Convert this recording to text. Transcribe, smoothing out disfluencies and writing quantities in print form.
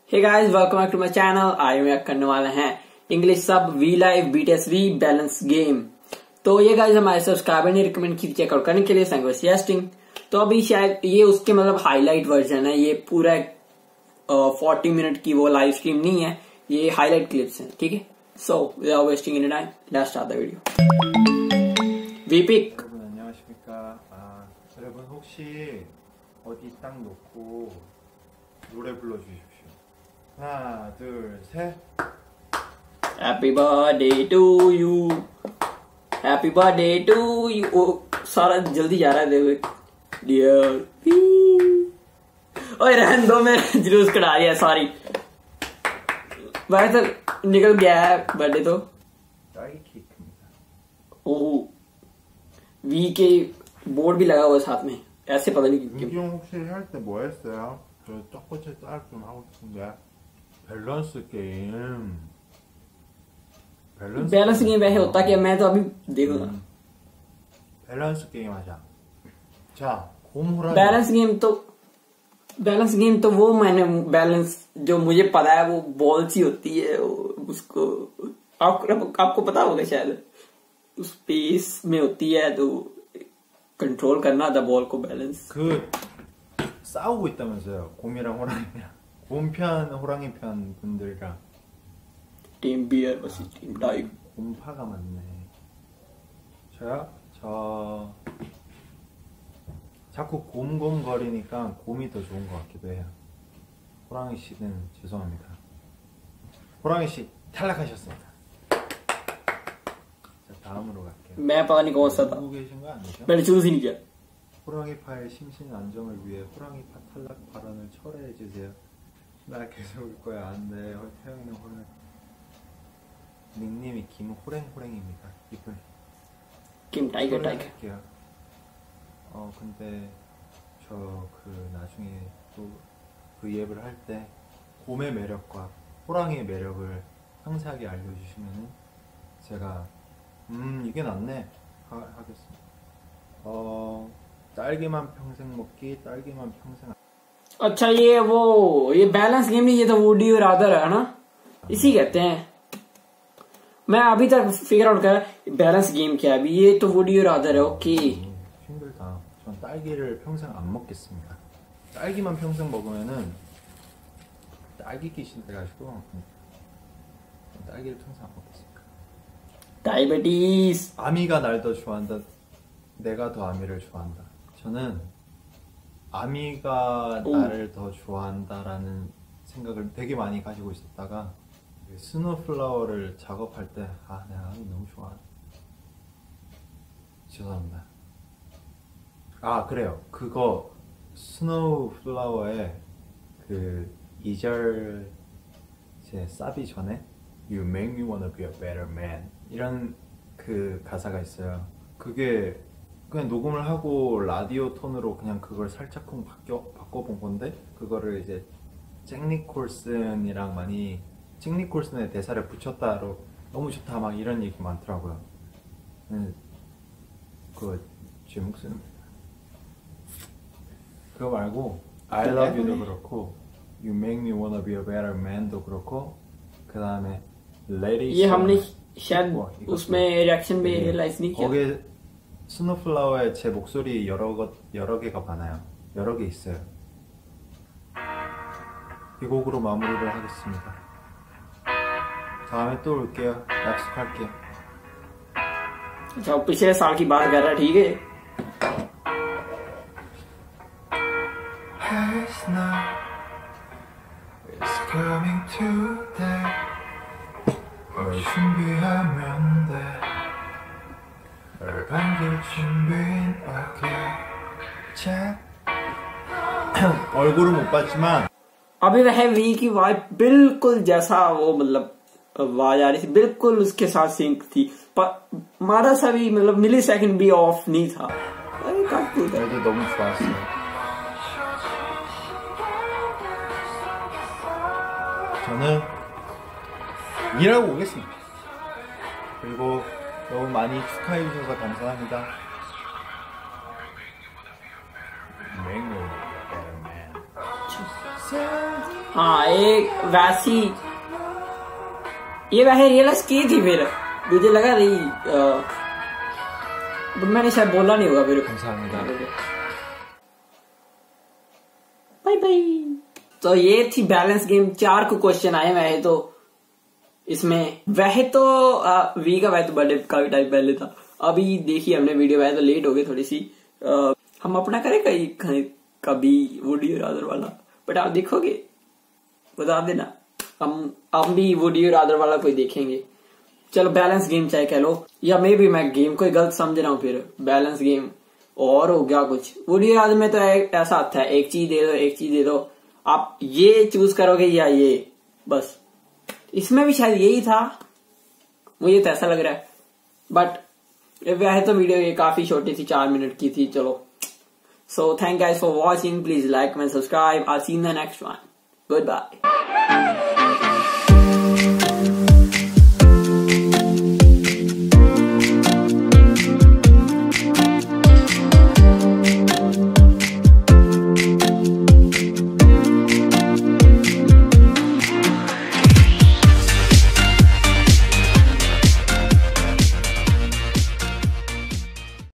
Hey guys, welcome back to my channel. आज हम करने वाले हैं इंग्लिश सब VLIVE BTS बैलेंस गेम। तो ये गाइस हमारे सब्सक्राइबर ने रिकमेंड की चेकआउट करने के लिए, थैंक यू सजेस्टिंग। तो अभी शायद ये उसके मतलब हाईलाइट वर्जन है, ये पूरा 40 मिनट की वो लाइव स्ट्रीम नहीं है, ये हाईलाइट क्लिप्स हैं, ठीक है। So without wasting any time, let's start the video. वीपिक 안녕하십니까. 여러분 혹시 어디 딱 놓고 노래 불러주십시오. 하나, 둘, 셋. Happy birthday to you, happy birthday to you. ओ सारा जल्दी जा रहा है, देखो डियर। ओए रहने दो, मैं जुलूस करा दिया, सॉरी। वैसे तो निकल गया है बर्थडे तो। 딸기 케이크입니다. ओह, वी के बोर्ड भी लगा हुआ साथ में, ऐसे पता नहीं क्यों। 민경 혹시 할 때 뭐 했어요? 저 첫 번째 딸 좀 하고 싶은데. 밸런스 게임. बैलेंस गेम वैसे होता क्या, मैं तो अभी देखूंगा। 밸런스 게임 하자. 자, 곰호랑. बैलेंस गेम तो वो मैंने बैलेंस जो मुझे पता है वो बॉल सी होती है, उसको आपको पता होगा शायद, उस स्पेस में होती है तो कंट्रोल करना था बॉल को, balance. 싸우고 있다면서요, 곰이랑 호랑이랑. 곰 편, 호랑이 편 분들이랑. Team bear versus team tiger. 곰파가 많네. 저요? 저 자꾸 곰곰 거리니까 곰이 더 좋은 것 같기도 해요. 호랑이 씨는 죄송합니다. 호랑이 씨 탈락하셨습니다. 자, 다음으로 갈게요. मैं पता नहीं कौन सा था, 보고 계신 거 아니죠? मैंने चूज ही नहीं किया। 호랑이파의 심신 안정을 위해 호랑이파 탈락 발언을 철회해 주세요. 나 계속 올 거야. 안 돼. 태영이는 호랑. 닉네임이 김호랭호랭입니다. 이분. Kim tiger tiger. 할게요. 근데 저 나중에 또 V앱을 할 때 곰의 매력과 호랑이의 매력을 상세하게 알려주시면은 제가 이게 낫네 하겠습니다. 딸기만 평생 먹기, 딸기만 평생. अच्छा ये बैलेंस गेम नहीं, ये तो वुडी और आदर है ना, इसी कहते हैं। मैं अभी तक फिगर आउट कर बैलेंस गेम क्या है अभी, ये तो वुडी और आदर है। Okay, 힘들다. 전 딸기를 평생 안 먹겠습니다. 딸기만 평생 먹으면은 딸기 귀신 돼가지고 딸기를 평생 안 먹겠습니다. Diabetes. 아미가 날 더 좋아한다, 내가 더 아미를 좋아한다. 저는 아미가 나를 더 좋아한다라는 생각을 되게 많이 가지고 있었다가 스노플라워를 작업할 때 내가 아미 너무 좋아. 죄송합니다. 그래요. 그거 스노우플라워의 2절 제 사비 전에 You make me wanna be a better man 이런 가사가 있어요. 그게 그냥 녹음을 하고 라디오 톤으로 그냥 그걸 살짝쿵 바꿔본 건데, 그거를 이제 잭 니콜슨이랑 많이, 잭 니콜슨의 대사를 붙였다로 너무 좋다 막 이런 얘기 많더라고요. 그거 제 목소리입니다. 그거 말고 I love you도 그렇고 You make me wanna be a better man도 그렇고, 그 다음에 Lady ये हमने शायद उसमें रिएक्शन में रियलाइज नहीं किया। 거기에 스노플라워에 제 목소리 여러 개가 많아요. 여러 개 있어요. 이 곡으로 마무리를 하겠습니다. 다음에 또 올게요. 약속할게요. अच्छा, पिछले साल की बात कर रहा है, ठीक है। It's coming today. 뭘 준비하면 돼. 널 반길 준비인 얼굴은 못 봤지만 अभी वह वी की वाइब बिल्कुल जैसा वो मतलब आवाज आ रही थी, बिल्कुल उसके साथ सिंक थी, पर मारा सा भी मतलब मिली सेकंड भी ऑफ नहीं था। अरे काफी 날도 너무 좋았어요. 저는 일하고 오겠습니다. 그리고 너무 많이 축하해 주셔서 감사합니다. Mango, better man. हाँ एक वैसी ये वैसे रियलाइज की थी, फिर मुझे लगा नहीं मैंने शायद बोला नहीं होगा फिर। Bye bye. तो ये थी बैलेंस गेम। 4 को क्वेश्चन आए वैसे तो इसमें, वैसे तो वी का वैसे तो बर्थडे का टाइम पहले था। अभी देखिए हमने वीडियो वैसे तो लेट हो गई थोड़ी सी। हम अपना करें कभी वुडी रादर वाला, बट आप देखोगे बता देना, हम भी वुडी रादर वाला कोई देखेंगे। चलो बैलेंस गेम चाहे कह लो, या मे भी मैं गेम को गलत समझ रहा हूँ। फिर बैलेंस गेम और हो गया कुछ। वुडी रादर में तो ऐसा आता है एक चीज दे दो, एक चीज दे दो, आप ये चूज करोगे या ये, बस। इसमें भी शायद यही था, मुझे तो ऐसा लग रहा है। बट वैसे तो वीडियो ये काफी छोटी थी, 4 मिनट की थी। चलो, so thank guys for watching, please like and subscribe. I see in the next one, good bye.